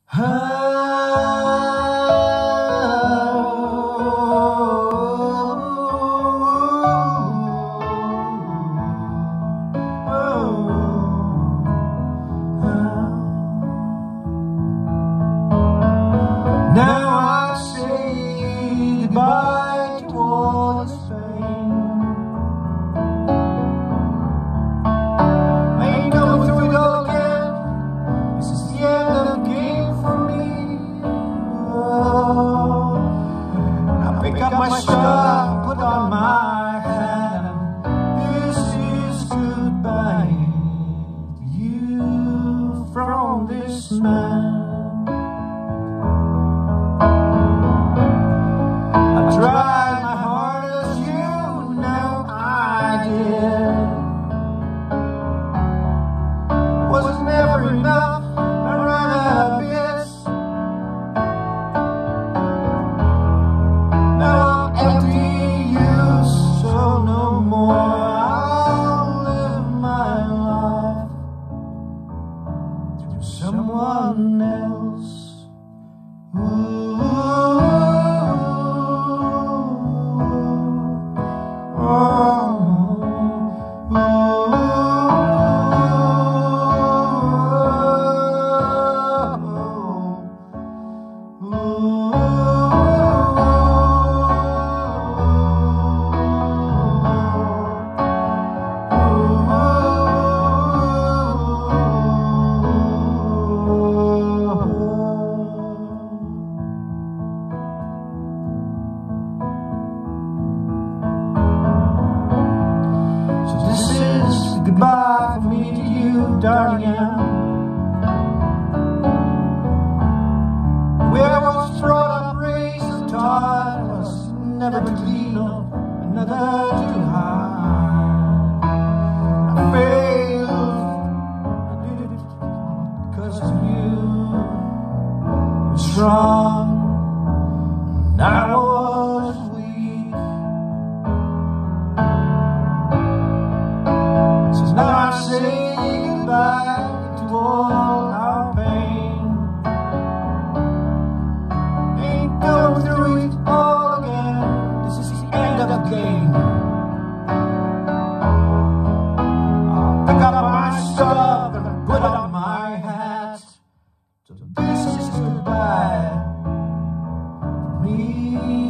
Now I say goodbye to all this pain. I ain't going through it all again. This is the end of the game for me. Oh, and I pick up my stuff, put on my hat, and this is goodbye to you from this man. I tried my hardest, you know I did. Was never enough, I ran out of bits. Now I'm empty, you, so no more. I'll live my life through someone else. Ooh. Goodbye from me to you, darling Ann. We was brought up, raised and taught us never to lean on another too high. I failed, I did it because of you. I was strong, and I was weak. So now I say goodbye to all our pain. Ain't going through it all again. This is the end of the game. I'll pick up my stuff and put on my hat. So this is goodbye for me.